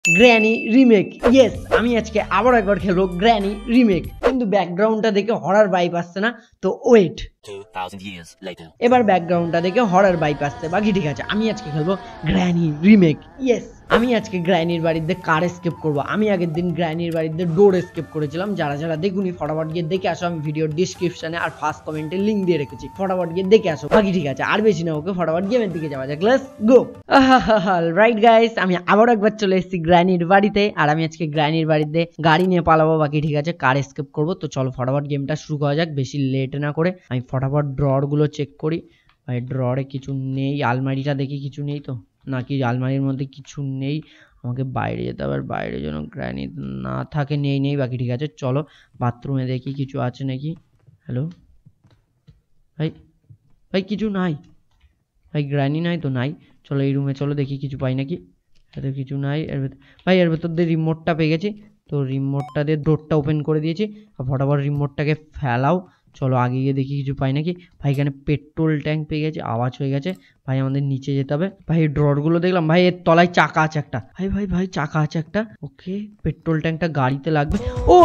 Granny remake. Yes, আমি আজকে আবার একবার খেলবো গ্র্যানি রিমেক, কিন্তু ব্যাকগ্রাউন্ডটা দেখে হরার ভাইব আসছে না, তো ওয়েট 2000 years later এবার ব্যাকগ্রাউন্ডটা দেখে হরার ভাইব আসছে, বাকি ঠিক আছে। আমি আজকে খেলবো গ্র্যানি রিমেক। ইয়েস, আমি আজকে গ্র্যানির বাড়িতে কার এসকেপ করবো। আমি আগের দিন গ্র্যানির বাড়িতে ডোর এসকেপ করেছিলাম। যারা যারা দেখুনি ফটাফট গিয়ে দেখে আসো, আমি ভিডিওর ডিসক্রিপশনে আর ফার্স্ট কমেন্টে লিংক দিয়ে রেখেছি, ফটাফট গিয়ে দেখে আসো। বাকি ঠিক আছে, আর বেশি না, ওকে ফটাফট গেমের দিকে যাওয়া যাক, লেটস গো। রাইট গাইস, আমি আবার একবার চলে এসেছি গ্র্যানির বাড়িতে, আর আমি আজকে গ্র্যানির বাড়িতে গাড়ি নিয়ে পালাবো। বাকি ঠিক আছে, কার এসকেপ করবো। তো চলো ফটাফট গেমটা শুরু করা যাক, বেশি লেট না করে। আমি ফটাফট ড্রর গুলো চেক করি। ভাই ড্ররে কিছু নেই, আলমারিটা দেখি কিছু নেই তো, নাকি আলমারির মধ্যে কিছু নেই। আমাকে বাইরে যেতে হবে, বাইরে যেন গ্র্যানি না থাকে। নেই, বাকি ঠিক আছে। চলো বাথরুমে দেখি কিছু আছে নাকি। হ্যালো ভাই, ভাই কিছু নাই ভাই, গ্র্যানি নাই তো নাই। চলো এই রুমে চলো, দেখি কিছু পাই নাকি। এত কিছু নাই এর ভেতর। ভাই এর ভেতর দিয়ে রিমোটটা পেয়ে গেছি, তো রিমোটটা দিয়ে ডোরটা ওপেন করে দিয়েছি। ফটাফট রিমোটটাকে ফেলাও। চলো আগে গিয়ে দেখি কিছু পাই নাকি। ভাই এখানে পেট্রোল ট্যাঙ্ক পেয়ে গেছে, আওয়াজ হয়ে গেছে। ভাই আমাদের নিচে যেতে হবে। ভাই ড্ররগুলো দেখলাম, ভাই এর তলায় চাকা আছে একটা। ভাই চাকা আছে একটা। ওকে, পেট্রোল ট্যাঙ্কটা গাড়িতে লাগবে। ওর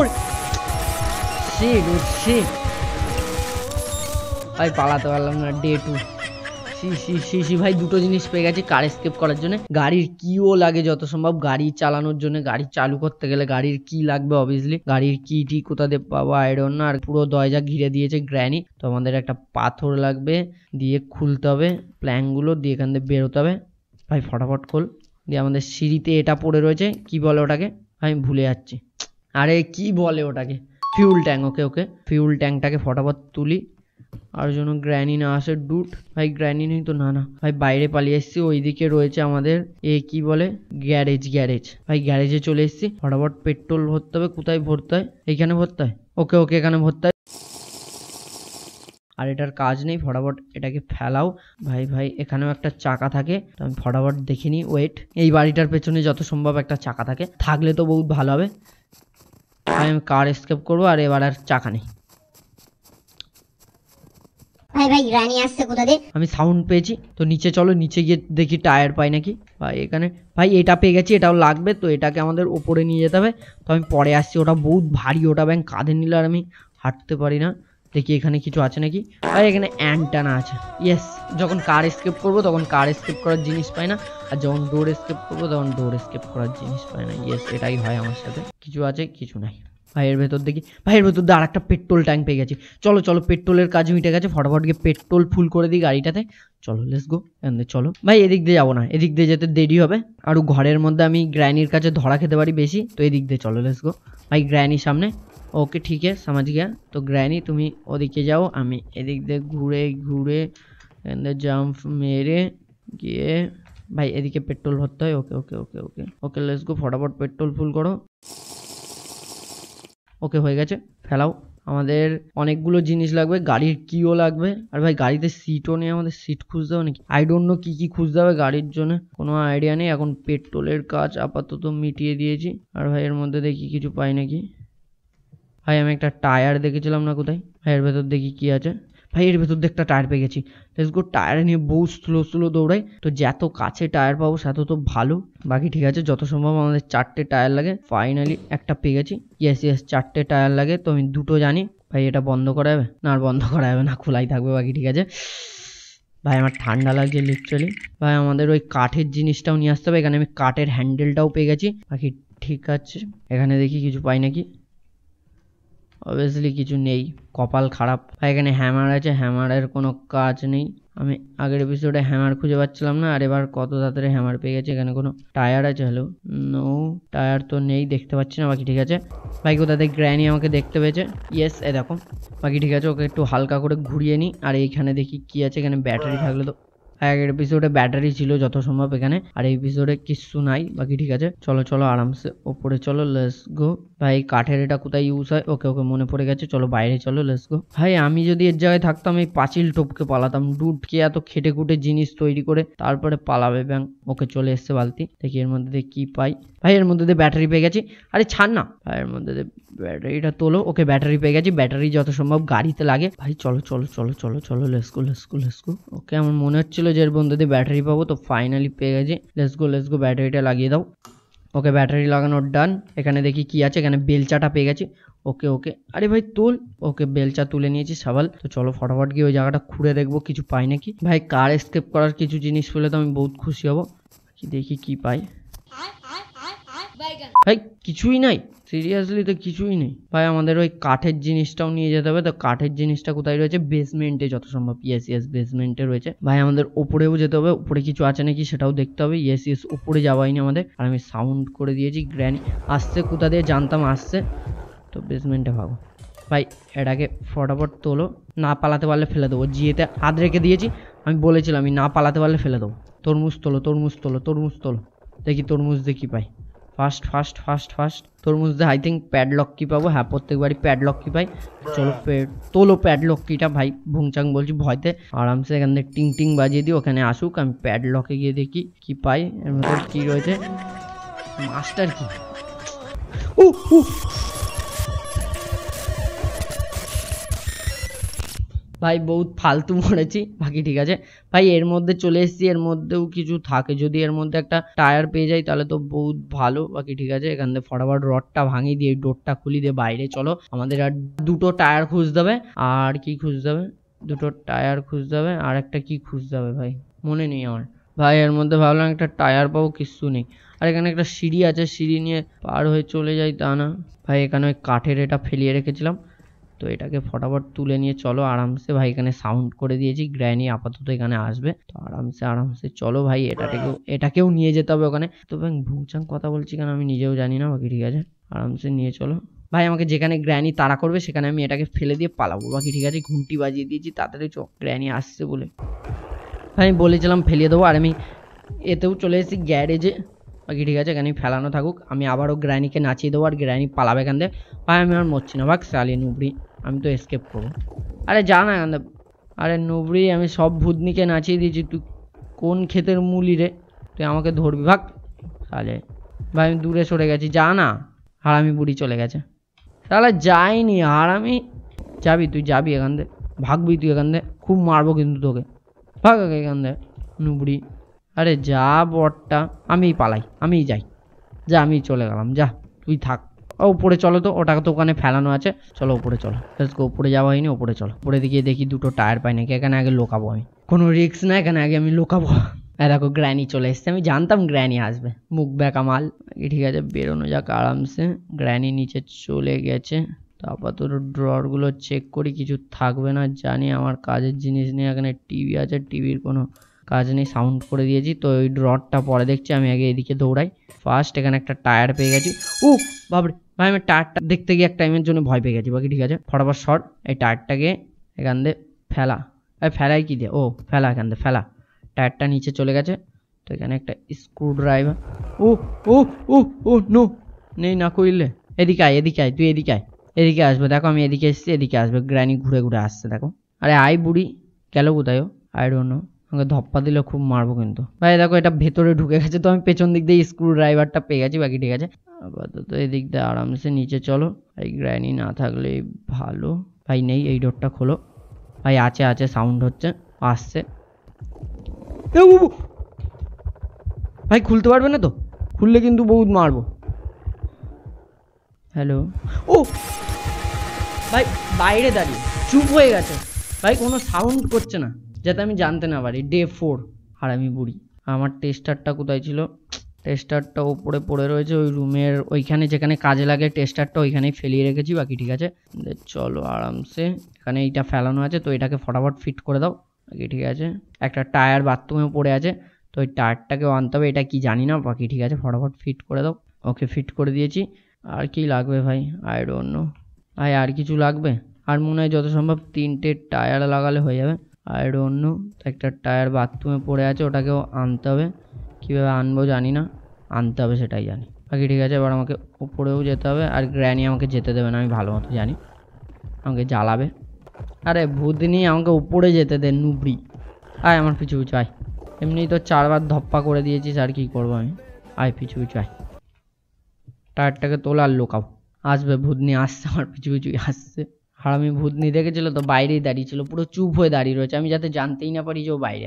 শিট ভাই, পালাতে পারলাম না। ডে 2। ভাই দুটো জিনিস পেয়ে গেছি কার এসকেপ করার জন্য। গাড়ির কিও লাগে যত সম্ভব, গাড়ি চালানোর জন্য। গাড়ি চালু করতে গেলে গাড়ির কি লাগবে অবভিয়াসলি। গাড়ির কি কোথা দিয়ে পাবো আই ডোন্ট নো। আর পুরো দরজা ঘিরে দিয়েছে গ্র্যানি, তো আমাদের একটা পাথর লাগবে, দিয়ে খুলতে হবে প্ল্যাঙ্কগুলো, দিয়ে এখান থেকে বেরোতে হবে। ভাই ফটাফট খোল। দিয়ে আমাদের সিঁড়িতে এটা পড়ে রয়েছে, কি বলে ওটাকে, আমি ভুলে যাচ্ছি। আরে কি বলে ওটাকে, ফিউল ট্যাঙ্ক। ওকে ফিউল ট্যাঙ্কটাকে ফটাফট তুলি, আর জন্য গ্র্যানি না আসে। ডুট ভাই, গ্র্যানি নেই তো। না ভাই, বাইরে পালিয়ে এসেছি। ওইদিকে রয়েছে আমাদের কি বলে গ্যারেজ। ভাই গ্যারেজে চলে এসেছি। ফটাফট পেট্রোল ভরতে হবে। কোথায় ভরতে হয়? এইখানে ভরতে হয়। ওকে এখানে ভরতে হয়। আর এটার কাজ নেই, ফটাফট এটাকে ফেলাও। ভাই এখানেও একটা চাকা থাকে, তো আমি ফটাফট দেখে নিই। ওয়েট, এই বাড়িটার পেছনে যত সম্ভব একটা চাকা থাকে, থাকলে তো বহুত ভালো হবে। ভাই আমি কার এসকেপ করবো, আর এবার আর চাকা নেই। ভাই গ্র্যানি আসছে কোথা দিয়ে? আমি সাউন্ড পেয়েছি, তো নিচে চলো, নিচে গিয়ে দেখি টায়ার পাই নাকি। ভাই এখানে, ভাই এটা পেয়ে গেছি, এটাও লাগবে, তো এটাকে আমাদের ওপরে নিয়ে যেতে হবে। তো আমি পরে আসছি, ওটা বহুত ভারী, ওটা ব্যাংক কাঁধে নিলে আর আমি হাঁটতে পারি না। দেখি এখানে কিছু আছে নাকি। ভাই এখানে অ্যান্টানা আছে। ইয়েস, যখন কার এসকেপ করবো তখন কার এসকেপ করার জিনিস পাই না, আর যখন ডোর এসকেপ করবো তখন ডোর এসকেপ করার জিনিস পাই না। ইয়েস, এটাই হয় আমার সাথে। কিছু আছে, কিছু নাই। ভাইয়ের ভেতর দেখি, ভাইয়ের ভেতর দিয়ে আর একটা পেট্রোল ট্যাঙ্ক পেয়ে গেছি। চলো পেট্রোলের কাজ মিটে গেছে, ফটাফট গিয়ে পেট্রোল ফুল করে দিই গাড়িটাতে। চলো লেটস গো। চলো ভাই, এদিক দিয়ে যাবো না, এদিক দিয়ে যেতে দেরি হবে। আর ঘরের মধ্যে আমি গ্র্যানির কাছে ধরা খেতে পারি বেশি, তো এদিক দিয়ে চলো লেটস গো। ভাই গ্র্যানির সামনে। ওকে ঠিক আছে, সমাজ গিয়া। তো গ্র্যানি তুমি ওদিকে যাও, আমি এদিক দিয়ে ঘুরে জাম্প মেরে গিয়ে, ভাই এদিকে পেট্রোল ভরতে হয়। ওকে লেটস গো, ফটাফট পেট্রোল ফুল করো। ওকে হয়ে গেছে, ফেলাও। আমাদের অনেকগুলো জিনিস লাগবে, গাড়ির কিও লাগবে। আর ভাই গাড়িতে সিটও নেই, আমাদের সিট খুঁজতে হবে নাকি, আই ডোন্ট নো কি খুঁজতে হবে গাড়ির জন্য, কোনো আইডিয়া নেই। এখন পেট্রোলের কাজ আপাতত মিটিয়ে দিয়েছি। আর ভাই এর মধ্যে দেখি কিছু পাই নাকি। ভাই আমি একটা টায়ার দেখেছিলাম না কোথায়। ভাই এর ভেতর দেখি কি আছে। ভাই এর ভেতর দিয়ে একটা টায়ার পেয়ে গেছি। Let's go. টায়ার নিয়ে বহু স্লো দৌড়াই, তো যত কাছে টায়ার পাবো সেত তো ভালো। বাকি ঠিক আছে, যত সম্ভব আমাদের 4টে টায়ার লাগে। ফাইনালি একটা পেয়ে গেছি। ইয়েস 4টে টায়ার লাগে, তো আমি 2টো জানি। ভাই এটা বন্ধ করা যাবে না? আর বন্ধ করা যাবে না, খোলাই থাকবে। বাকি ঠিক আছে। ভাই আমার ঠান্ডা লাগছে লিটারালি। ভাই আমাদের ওই কাঠের জিনিসটাও নিয়ে আসতে হবে। এখানে আমি কাঠের হ্যান্ডেলটাও পেয়ে গেছি। বাকি ঠিক আছে, এখানে দেখি কিছু পাই নাকি। অবভিয়াসলি কিছু নেই, কপাল খারাপ। এখানে হ্যামার আছে, হ্যামারের কোনো কাজ নেই। আমি আগের এপিসোডে হ্যামার খুঁজে পাচ্ছিলাম না, আর এবার কত তাড়াতাড়ি হ্যামার পেয়ে গেছে। এখানে কোনো টায়ার আছে? হ্যালো, নো টায়ার তো নেই, দেখতে পাচ্ছি না। বাকি ঠিক আছে। ভাই কোথাতে গ্র্যানি আমাকে দেখতে পেয়েছে। ইয়েস, এ দেখো। বাকি ঠিক আছে, ওকে একটু হালকা করে ঘুরিয়ে নিই। আর এইখানে দেখি কি আছে। এখানে ব্যাটারি থাকলে তো, আগের এপিসোডে ব্যাটারি ছিল যত সম্ভব এখানে, আর এই এপিসোডে কিছু নাই। বাকি ঠিক আছে, চলো আরামসে ওপরে চলো, লেটস গো। ভাই কাঠের এটা কোথায় ইউজ হয়? ওকে মনে পড়ে গেছে, চলো বাইরে চলো, লেটস গো। ভাই আমি যদি এর জায়গায় থাকতাম, এই পাঁচিল টপকে পালাতাম। ডুটকে এত খেটে খুটে জিনিস তৈরি করে তারপরে পালাবে ব্যাং। ওকে চলে এসছে বালতি। দেখি এর মধ্যে কি পাই। ভাই এর মধ্যে ব্যাটারি পেয়ে গেছি। আরে ছাড় না, ভাই এর মধ্যে ব্যাটারিটা তোলো। ওকে ব্যাটারি পেয়ে গেছি। ব্যাটারি যত সম্ভব গাড়িতে লাগে। ভাই চলো লেটস গো। ওকে আমার মনে হচ্ছিল যে এর মধ্যে ব্যাটারি পাবো, তো ফাইনালি পেয়ে গেছি। Let's go. ব্যাটারিটা লাগিয়ে দাও। ওকে ব্যাটারি লাগানোর ডান। এখানে দেখি কি আছে, এখানে বেলচাটা পেয়ে গেছি। ওকে ওকে, আরে ভাই তোল। ওকে বেলচা তুলে নিয়েছি সাবাল। তো চলো ফটাফট গিয়ে ওই জায়গাটা খুঁড়ে দেখবো কিছু পাই নাকি। ভাই কার এসকেপ করার কিছু জিনিস পেলে তো আমি বহুত খুশি হব। দেখি কি পাই। ভাই কিছুই নাই, সিরিয়াসলি তো কিছুই নেই ভাই। আমাদের ওই কাঠের জিনিসটাও নিয়ে যেতে হবে। তো কাঠের জিনিসটা কোথায় রয়েছে? বেসমেন্টে যত সম্ভব। ইয়েস বেসমেন্টে রয়েছে ভাই। আমাদের ওপরেও যেতে হবে, উপরে কিছু আছে নাকি সেটাও দেখতে হবে। ইয়েস উপরে যাওয়াইনি আমাদের। আর আমি সাউন্ড করে দিয়েছি গ্র্যানি আসছে। কোথা দিয়ে জানতাম আসছে। তো বেসমেন্টে ভাগো ভাই। এটাকে ফটাফট তোলো, না পালাতে পারলে ফেলে দেবো। জিয়েতে হাত রেখে দিয়েছি, আমি বলেছিলাম আমি না পালাতে পারলে ফেলে দেবো। তরমুজ তোলো তরমুজ তোলো তরমুজ তোলো। দেখি তরমুজ দেখি পাই। ফাস্ট তরমুজ দিয়ে আই থিঙ্ক প্যাডলক কি পাবো। হ্যাঁ প্রত্যেকবারই প্যাডলক কি পাই। চলো তোলো প্যাডলক কিটা ভাই। ভুংচাং বলছি ভয়তে। আরামসে এখান থেকে টিং টিং বাজিয়ে দিই, ওখানে আসুক। আমি প্যাডলকে গিয়ে দেখি কি পাই। এর মধ্যে কি রয়েছে? মাস্টার কি? ভাই বহুত ফালতু মরেছি, বাকি ঠিক আছে ভাই। এর মধ্যে চলে এসেছি, এর মধ্যেও কিছু থাকে। যদি এর মধ্যে একটা টায়ার পেয়ে যাই তাহলে তো বহুত ভালো। বাকি ঠিক আছে, এখান থেকে ফটাফট রডটা ভাঙিয়ে দিয়ে ডোরটা খুলি দিয়ে বাইরে চলো। আমাদের আর দুটো টায়ার খুঁজতে হবে। আর কি খুঁজতে হবে? দুটো টায়ার খুঁজতে হবে। আর একটা কি খুঁজতে হবে ভাই, মনে নেই আমার। ভাই এর মধ্যে ভাবলাম একটা টায়ার পাবো, কিচ্ছু নেই। আর এখানে একটা সিঁড়ি আছে, সিঁড়ি নিয়ে পার হয়ে চলে যাই তা না ভাই। এখানে ওই কাঠের এটা ফেলিয়ে রেখেছিলাম, তো এটাকে ফটাফট তুলে নিয়ে চলো আরামসে। ভাই এখানে সাউন্ড করে দিয়েছি, গ্র্যানি আপাতত এখানে আসবে। তো আরামসে চলো ভাই। এটাকেও নিয়ে যেতে হবে ওখানে। তো ভাই ভুংচাং কথা বলছি কেন আমি নিজেও জানি না। বাকি ঠিক আছে, আরামসে নিয়ে চলো ভাই। আমাকে যেখানে গ্র্যানি তাড়া করবে সেখানে আমি এটাকে ফেলে দিয়ে পালাবো। বাকি ঠিক আছে, ঘুমটি বাজিয়ে দিয়েছি, তাড়াতাড়ি চো, গ্র্যানি আসছে বলে। ভাই আমি বলেছিলাম ফেলিয়ে দেবো। আর আমি এতেও চলে এসেছি গ্যারেজে। বাকি ঠিক আছে, এখানে ফেলানো থাকুক। আমি আবারও গ্র্যানিকে নাচিয়ে দেবো আর গ্র্যানি পালাবে এখান থেকে। ভাই আমি আর মরছি না, ভাগ চালিয়ে নুবড়ি। আমি তো এসকেপ করবো। আরে যা না এখান থেকে। আরে নুবড়ি, আমি সব ভূতনিকে নাচিয়ে দিয়েছি, তুই কোন ক্ষেতের মুলি রে? তুই আমাকে ধরবি, ভাগ তাহলে। ভাই আমি দূরে সরে গেছি, যা না। হারামি বুড়ি চলে গেছে, তাহলে যাইনি। হারামি যাবি, তুই যাবি এখান থেকে, ভাগবি তুই এখান থেকে। খুব মারবো কিন্তু তোকে, ভাগ এখান থেকে নুবড়ি। আরে যা বটটা, আমিই পালাই, আমিই যাই। যা আমি চলে গেলাম, যা তুই থাক। উপরে চলো তো, ওটাকে তো ওখানে ফেলানো আছে। চলো উপরে চলো, উপরে যাওয়া হয়নি, উপরে চলো। উপরে দিকে দেখি দুটো টায়ার পাই নাকি। এখানে আগে লোকাবো আমি, কোনো রিস্ক না, এখানে আগে আমি লোকাবো। দেখো গ্র্যানি চলে এসছে, আমি জানতাম গ্র্যানি আসবে। মুখ বেঁকা মাল। ঠিক আছে বেরোনো যাক আরামসে। গ্র্যানি নিচে চলে গেছে। তো আপাতত ড্রয়ারগুলো চেক করি, কিছু থাকবে না জানি। আমার কাজের জিনিস নেই। এখানে টিভি আছে, টিভির কোনো কাজ নেই, সাউন্ড করে দিয়েছি। তো ওই ড্রয়ারটা পরে দেখছি, আমি আগে এদিকে দৌড়াই। ফার্স্ট এখানে একটা টায়ার পেয়ে গেছি। বাবরে ভাই, আমি টায়ারটা দেখতে গিয়ে এক টাইমের জন্য ভয় পেয়ে গেছি। বাকি ঠিক আছে, ফটাফট শর্ট। এই টায়ারটাকে এখান দিয়ে ফেলা। ফেলাই কি দিয়ে? ফেলা, এখান দিয়ে ফেলা। টায়ারটা নিচে চলে গেছে। তো এখানে একটা স্ক্রু ড্রাইভার। নো, নেই না করলে। এদিকে আয়, তুই এদিকে আয়। এদিকে আসবে, দেখো আমি এদিকে এসেছি, এদিকে আসবে। গ্র্যানি ঘুরে ঘুরে আসছে দেখো। আরে আয় বুড়ি, গেল কোথায় ও? I don't no. আমাকে ধপ্পা দিলে খুব মারবো কিন্তু। ভাই দেখো এটা ভেতরে ঢুকে গেছে, তো আমি পেছন দিক দিয়ে স্ক্রু ড্রাইভারটা পেয়ে গেছি। বাকি ঠিক আছে, আপাতত এদিক দিয়ে আরামসে নিচে চলো। এই গ্র্যানি না থাকলে ভালো। ভাই নেই, এই ডোরটা খোলো। ভাই আছে, সাউন্ড হচ্ছে, আসছে। ভাই খুলতে পারবে না তো? খুললে কিন্তু বহুত মারবো। হ্যালো। ভাই বাইরে দাঁড়িয়ে চুপ হয়ে গেছে ভাই, কোনো সাউন্ড করছে না, যাতে আমি জানতে না পারি। ডে 4। আর আমি বুড়ি। আমার টেস্টারটা কোথায় ছিল? টেস্টারটা ওপরে পড়ে রয়েছে ওই রুমের ওইখানে, যেখানে কাজে লাগে। টেস্টারটা ওইখানেই ফেলিয়ে রেখেছি। বাকি ঠিক আছে, চলো আরামসে। এখানে এইটা ফেলানো আছে, তো এটাকে ফটাফট ফিট করে দাও। বাকি ঠিক আছে, একটা টায়ার বাথরুমে পড়ে আছে, তো ওই টায়ারটাকেও আনতে হবে। এটা কি জানি না। বাকি ঠিক আছে, ফটাফট ফিট করে দাও। ওকে ফিট করে দিয়েছি। আর কি লাগবে ভাই? I don't know. ভাই আর কিছু লাগবে? আর মনে হয় যত সম্ভব 3টে টায়ার লাগালে হয়ে যাবে। I don't know. একটা টায়ার বাথরুমে পড়ে আছে, ওটাকেও আনতে হবে। কীভাবে আনবো জানি না, আনতে হবে সেটাই জানি। বাকি ঠিক আছে, এবার আমাকে উপরেও যেতে হবে। আর গ্র্যানি আমাকে যেতে দেবে না, আমি ভালো মতো জানি, আমাকে জ্বালাবে। আরে ভূতনি আমাকে উপরে যেতে দে নুবড়ি। আয় আমার পিছু পিছু আয়। এমনি তো 4বার ধপ্পা করে দিয়েছিস, আর কি করবো আমি। আয় পিছু পিছু আয়। টায়ারটাকে তোলা আর লোকাও। আসবে ভূতনি, আসছে আমার পিছু পিছু আসছে। আর আমি ভূতনি দেখেছিল তো বাইরেই দাঁড়িয়ে ছিল, পুরো চুপ হয়ে দাঁড়িয়ে রয়েছে। আমি যাতে জানতেই না পারি যে ও বাইরে আছে।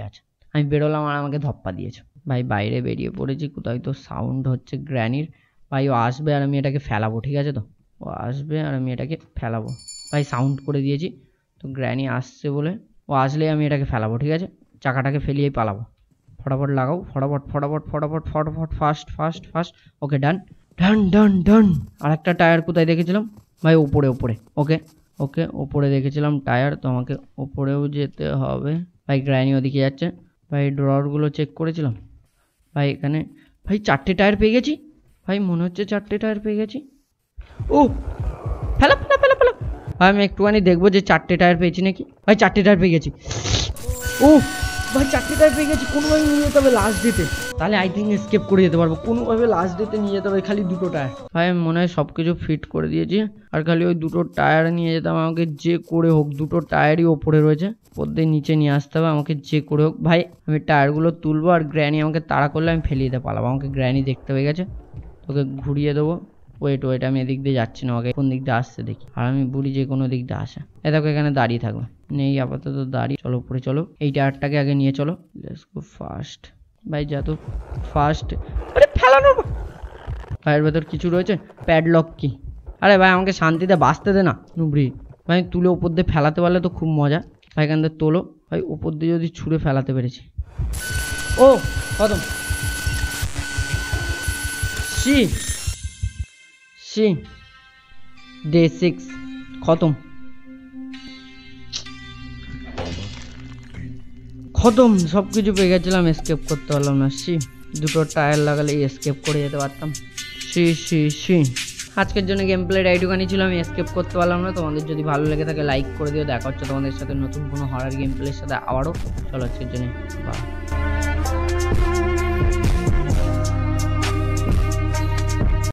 আমি বেরোলাম আর আমাকে ধপ্পা দিয়েছে। ভাই বাইরে বেরিয়ে পড়েছি, কোথায় তো সাউন্ড হচ্ছে গ্র্যানির। ভাই ও আসবে আর আমি এটাকে ফেলাবো, ঠিক আছে তো? ও আসবে আর আমি এটাকে ফেলাবো। ভাই সাউন্ড করে দিয়েছি তো, গ্র্যানি আসছে বলে ও আসলেই আমি এটাকে ফেলাবো, ঠিক আছে? চাকাটাকে ফেলিয়েই পালাবো। ফটাফট লাগাও, ফটাফট ফটাফট ফটাফট ফটাফট, fast fast fast. Okay done done done done. আর একটা টায়ার কোথায় দেখেছিলাম ভাই? ওপরে ওপরে। ওকে ওকে, ওপরে দেখেছিলাম টায়ার, তো আমাকে ওপরেও যেতে হবে। ভাই গ্র্যানি ওদিকে যাচ্ছে। ভাই ড্রয়ারগুলো চেক করেছিলাম ভাই এখানে। ভাই 4টে টায়ার পেয়ে গেছি ভাই, মনে হচ্ছে 4টে টায়ার পেয়ে গেছি। ও ফেলা ফেলা ফেলা ফেলা। ভাই আমি একটুখানি দেখবো যে 4টে টায়ার পেয়েছি নাকি। ভাই 4টে টায়ার পেয়ে গেছি। ও ভাই 4টে টায়ার পেয়ে গেছি, কোনোভাবে নিয়ে যেতে হবে লাস্ট ডেতে, তাহলে আই থিঙ্ক এসকেপ করে যেতে পারবো। কোনোভাবে লাস্ট ডেতে নিয়ে যেতে হবে, খালি 2টো টায়ার। ভাই আমি মনে হয় সব কিছু ফিট করে দিয়েছি, আর খালি ওই 2টো টায়ার নিয়ে যেতে হবে আমাকে, যে করে হোক। 2টো টায়ারই ওপরে রয়েছে, ওদের নিচে নিয়ে আসতে হবে আমাকে যে করে হোক। ভাই আমি টায়ারগুলো তুলবো, আর গ্র্যানি আমাকে তাড়া করলে আমি ফেলিয়ে দিতে পারবো। আমাকে গ্র্যানি দেখতে পেয়ে গেছে, তোকে ঘুরিয়ে দেবো। ওয়েট ওয়েট, আমি এদিক দিয়ে যাচ্ছি না, ওকে কোন দিক দিয়ে আসছে দেখি। আর আমি বুড়ি যে কোনো দিক দিয়ে আসে। দেখো এখানে দাঁড়িয়ে থাকবে, নেই আপাতত দাঁড়িয়ে। চলো উপরে চলো, এই টায়ারটাকে আগে নিয়ে চলো। Let's go fast. ভাই যা তো ফাস্ট। আরে ফেলানো ভাইয়ের ভেতর কিছু রয়েছে, প্যাডলক কি? আরে ভাই আমাকে শান্তিতে বাঁচতে দে না নুবড়ি। ভাই তুলে ওপর দিয়ে ফেলাতে পারলে তো খুব মজা। ভাই এখান থেকে তোলো। ভাই ওপর দিয়ে যদি ছুঁড়ে ফেলাতে পেরেছি। ও খতম। সি ডে 6 খতম খতম, সব কিছু পেয়ে গেছিলাম, এসকেপ করতে পারলাম না। 2টো টায়ার লাগালে এসকেপ করে যেতে পারতাম। আজকের জন্য গেম প্লেটা এইটুখানি ছিল, আমি এসকেপ করতে পারলাম না। তোমাদের যদি ভালো লেগে থাকে লাইক করে দিও। দেখা হচ্ছে তোমাদের সাথে নতুন কোনো হরার গেম প্লের সাথে আবারও। চলো আজকের জন্য বাই।